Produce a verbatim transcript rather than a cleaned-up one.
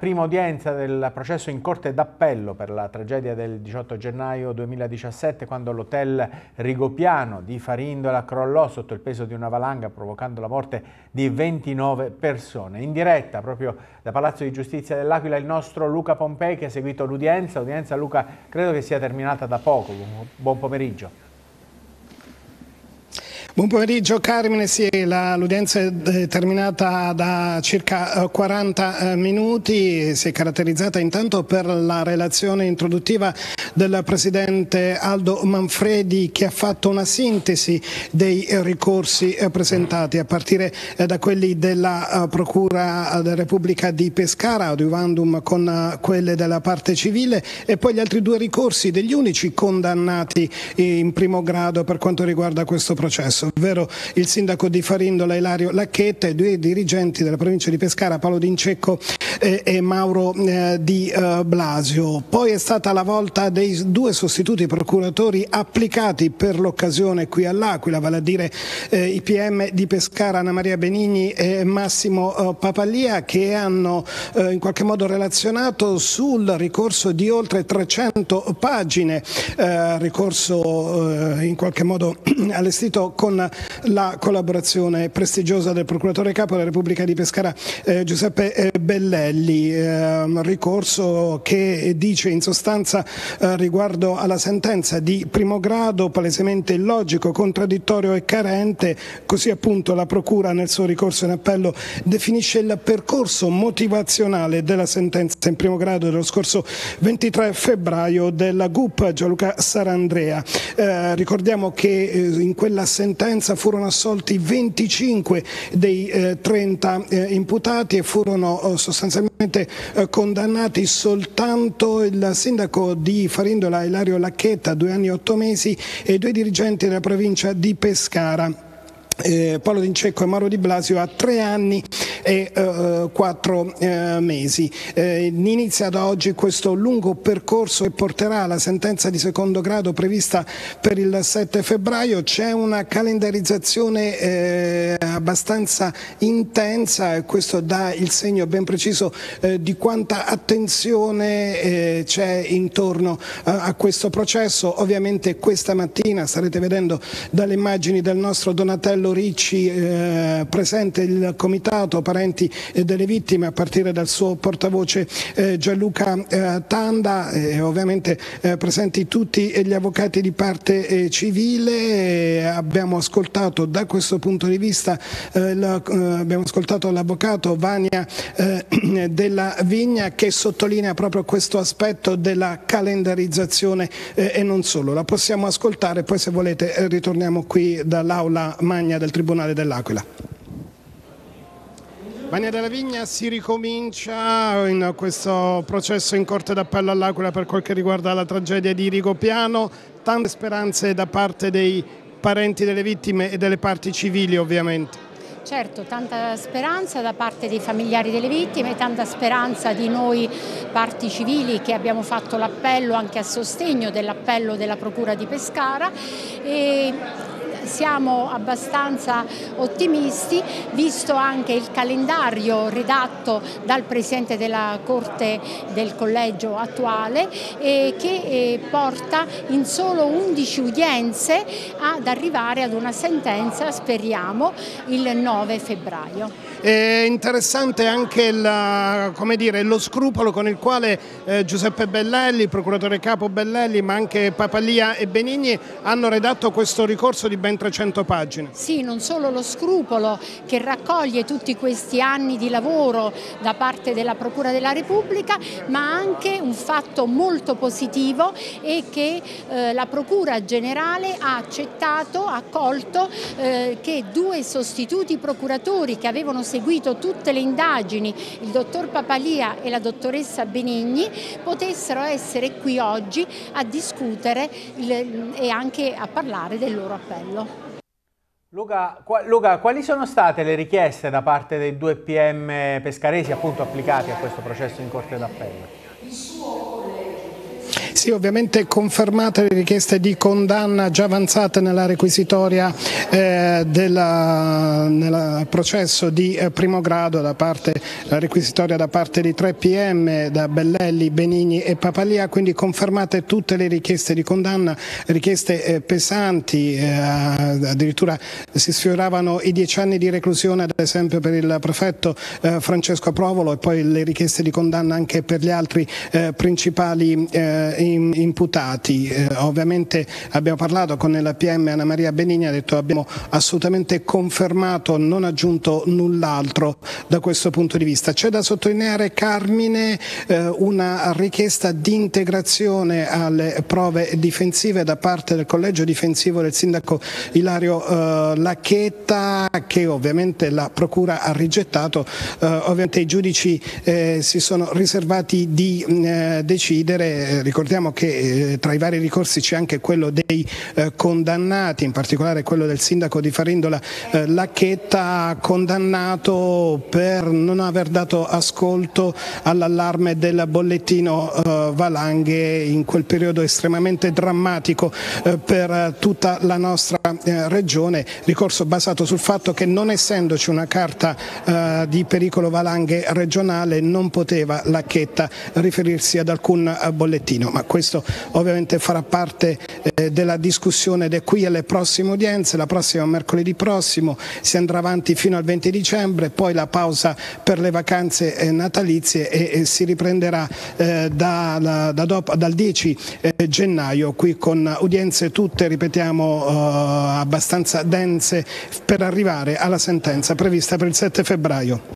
prima udienza del processo in Corte d'Appello per la tragedia del diciotto gennaio duemiladiciassette, quando l'hotel Rigopiano di Farindola crollò sotto il peso di una valanga, provocando la morte di ventinove persone. In diretta proprio da Palazzo di Giustizia dell'Aquila il nostro Luca Pompei, che ha seguito l'udienza. Udienza, Luca, credo che sia terminata da poco. Buon pomeriggio. Buon pomeriggio Carmine, sì, l'udienza è terminata da circa quaranta minuti, si è caratterizzata intanto per la relazione introduttiva del Presidente Aldo Manfredi, che ha fatto una sintesi dei ricorsi presentati a partire da quelli della Procura della Repubblica di Pescara, adiuvandum con quelle della parte civile, e poi gli altri due ricorsi degli unici condannati in primo grado per quanto riguarda questo processo, ovvero il sindaco di Farindola Ilario Lacchetta e due dirigenti della provincia di Pescara, Paolo D'Incecco e, e Mauro eh, Di eh, Blasio. Poi è stata la volta dei due sostituti procuratori applicati per l'occasione qui all'Aquila, vale a dire eh, i P M di Pescara Anna Maria Benigni e Massimo eh, Papalia, che hanno eh, in qualche modo relazionato sul ricorso di oltre trecento pagine, eh, ricorso eh, in qualche modo allestito con la collaborazione prestigiosa del procuratore capo della Repubblica di Pescara eh, Giuseppe eh, Bellelli, eh, ricorso che dice in sostanza eh, riguardo alla sentenza di primo grado palesemente illogico, contraddittorio e carente. Così appunto la Procura nel suo ricorso in appello definisce il percorso motivazionale della sentenza in primo grado dello scorso ventitré febbraio della G U P Gianluca Sarandrea. Eh, ricordiamo che eh, in quella sentenza furono assolti venticinque dei eh, trenta eh, imputati e furono eh, sostanzialmente eh, condannati soltanto il sindaco di Farindola Ilario Lacchetta, due anni e otto mesi, e due dirigenti della provincia di Pescara, Eh, Paolo D'Incecco e Mauro Di Blasio, a tre anni e eh, quattro eh, mesi. Eh, inizia da oggi questo lungo percorso e porterà alla sentenza di secondo grado prevista per il sette febbraio. C'è una calendarizzazione eh, abbastanza intensa, e questo dà il segno ben preciso eh, di quanta attenzione eh, c'è intorno eh, a questo processo. Ovviamente questa mattina starete vedendo dalle immagini del nostro Donatello Ricci eh, presente il comitato parenti eh, delle vittime, a partire dal suo portavoce eh, Gianluca eh, Tanda, e ovviamente eh, presenti tutti gli avvocati di parte eh, civile. E abbiamo ascoltato da questo punto di vista eh, la, eh, abbiamo ascoltato l'avvocato Vania eh, della Vigna, che sottolinea proprio questo aspetto della calendarizzazione eh, e non solo. La possiamo ascoltare, poi se volete eh, ritorniamo qui dall'aula magna del Tribunale dell'Aquila. Vania della Vigna, si ricomincia in questo processo in Corte d'Appello all'Aquila per quel che riguarda la tragedia di Rigopiano. Tante speranze da parte dei parenti delle vittime e delle parti civili, ovviamente. Certo, tanta speranza da parte dei familiari delle vittime, tanta speranza di noi parti civili che abbiamo fatto l'appello anche a sostegno dell'appello della Procura di Pescara, e siamo abbastanza ottimisti, visto anche il calendario redatto dal Presidente della Corte del Collegio attuale, eh, che eh, porta in solo undici udienze ad arrivare ad una sentenza, speriamo, il nove febbraio. È interessante anche la, come dire, lo scrupolo con il quale eh, Giuseppe Bellelli, procuratore capo Bellelli, ma anche Papalia e Benigni hanno redatto questo ricorso di ben trecento pagine. Sì, non solo lo scrupolo che raccoglie tutti questi anni di lavoro da parte della Procura della Repubblica, ma anche un fatto molto positivo, è che eh, la Procura Generale ha accettato, ha accolto eh, che due sostituti procuratori che avevano seguito tutte le indagini, il dottor Papalia e la dottoressa Benigni, potessero essere qui oggi a discutere il, e anche a parlare del loro appello. Luca, Luca, quali sono state le richieste da parte dei due P M pescaresi appunto applicati a questo processo in Corte d'Appello? Sì, ovviamente confermate le richieste di condanna già avanzate nella requisitoria eh, del processo di eh, primo grado, da parte, la requisitoria da parte di tre P M, da Bellelli, Benigni e Papalia, quindi confermate tutte le richieste di condanna, richieste eh, pesanti, eh, addirittura si sfioravano i dieci anni di reclusione ad esempio per il prefetto eh, Francesco Provolo, e poi le richieste di condanna anche per gli altri eh, principali eh, imputati. Eh, ovviamente abbiamo parlato con il P M Anna Maria Benigni, ha detto abbiamo assolutamente confermato, non aggiunto null'altro da questo punto di vista. C'è da sottolineare, Carmine, eh, una richiesta di integrazione alle prove difensive da parte del collegio difensivo del sindaco Ilario eh, Lacchetta, che ovviamente la procura ha rigettato. Eh, ovviamente i giudici eh, si sono riservati di eh, decidere. Ricordiamo che eh, tra i vari ricorsi c'è anche quello dei eh, condannati, in particolare quello del sindaco di Farindola eh, Lacchetta, condannato per non aver dato ascolto all'allarme del bollettino eh, valanghe in quel periodo estremamente drammatico eh, per tutta la nostra eh, regione. Ricorso basato sul fatto che, non essendoci una carta eh, di pericolo valanghe regionale, non poteva Lacchetta riferirsi ad alcun eh, bollettino, ma questo ovviamente farà parte eh, della discussione ed è qui alle prossime udienze. La prossima mercoledì prossimo, si andrà avanti fino al venti dicembre, poi la pausa per le vacanze eh, natalizie e, e si riprenderà eh, da, da, da dopo, dal dieci eh, gennaio, qui con udienze tutte, ripetiamo, eh, abbastanza dense per arrivare alla sentenza prevista per il sette febbraio.